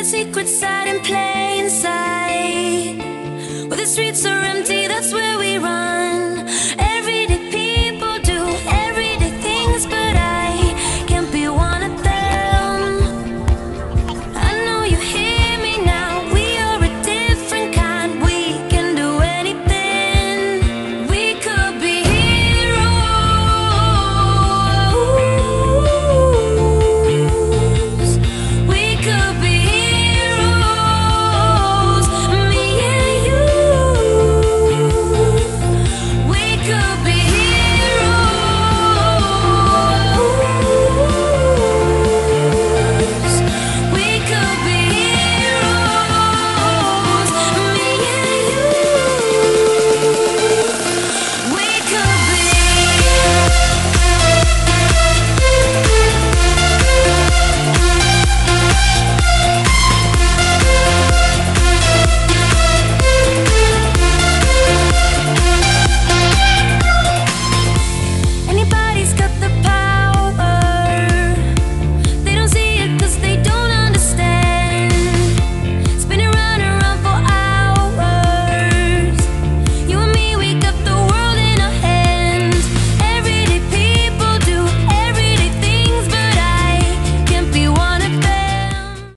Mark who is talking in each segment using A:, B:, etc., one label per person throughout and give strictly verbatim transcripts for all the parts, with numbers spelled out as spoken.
A: secret side in plain sight. Where the streets are empty, that's where we run. Everyday people do everyday things, but I can't be one of them. I know you hear me now, we are a different kind. We can do anything. We could be heroes. We could be heroes. Me and you. We could be heroes. We could be heroes. Me and you. We could be. Anybody's got the power. They don't see it cause they don't understand. Spinning round and round for hours. You and me, we got the world in our hands. Everyday people do everyday things, but I can't be one of them.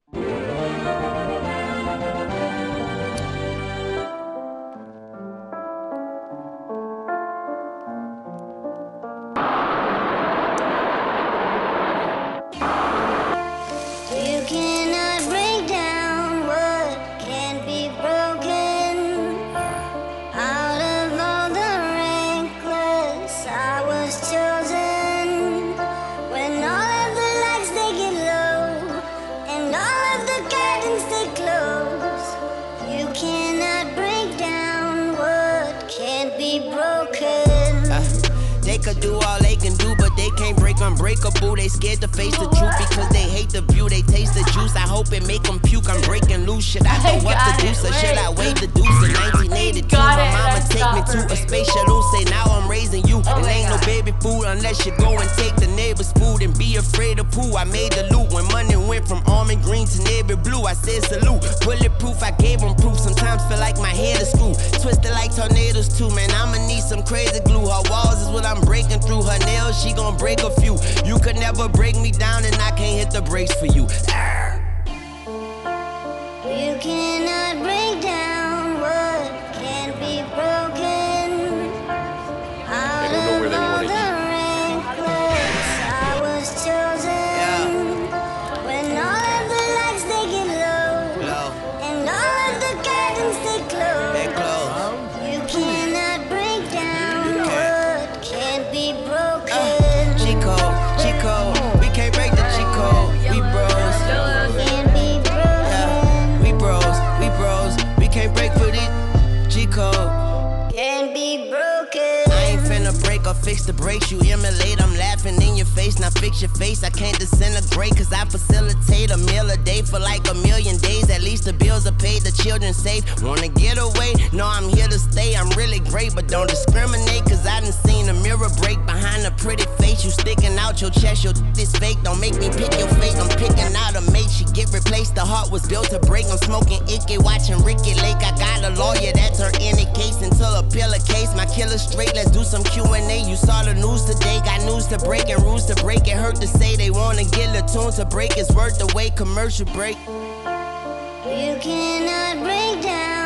A: You cannot break down what can't be broken. Out of all the reckless, I was chosen. When all of the lights they get low and all of the curtains they close, you cannot break down what can't be broken.
B: Uh, They could do all they can do, but they can't break unbreakable. They scared to face the truth because they hate the view. They taste the juice, I hope it make them puke. I'm breaking loose, should I know what to do? So should I wait the deuce in nineteen eighty-two? My mama take me to a space shuttle, say now I'm raising you. It ain't no baby food unless you go and take the neighbor's food and be afraid of who. I made the loot when money went from almond green to navy blue. I said salute, bulletproof, I gave them proof. Sometimes feel like my head is screwed, twisted like tornadoes too. Man, I'ma need some crazy glue. Her walls is what I'm breaking through. Her nails, she gon' break a few. You could never break me down and I can't hit the brakes for you.
A: You cannot break down what can't be broken. Out
C: don't know where
A: of
C: they
A: all
C: wanna
A: the reckless, I was chosen. When all of the lights they get low
B: Low,
A: and all of the curtains they
B: they
A: close,
B: close.
A: you cannot break down
B: You can't.
A: what can't be broken.
B: Chico, Chico, we can't break the Chico. We bros,
A: Can't be broken.
B: yeah. We bros, we bros, we can't break for this Chico.
A: Can't be broken.
B: I ain't finna break or fix the brakes. You emulate, I'm laughing in your face. Now fix your face, I can't disintegrate. Cause I facilitate a meal a day for like a million days. At least the bills are paid, the children safe. Wanna get away? No, I'm here to stay. I'm really great, but don't discriminate. Cause I done seen a mirror break behind a pretty face. You sticking out your chest, your this fake. Don't make me pick your face. I'm picking out a mate, she get replaced. The heart was built to break. I'm smoking Icky, watching Ricky Lake. I got a lawyer that's her any case until a pillar case. My killer straight, let's do some Q and A. You saw the news today, got news to break and rules to break. It hurt to say they wanna get a tune to break. It's worth the wait, commercial break.
A: You cannot break down